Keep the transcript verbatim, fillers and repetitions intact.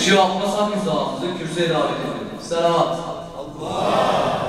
Şeyh Abbas Hakim Sağlamızı kürsüye davet ediyorum. Selamat. Allah.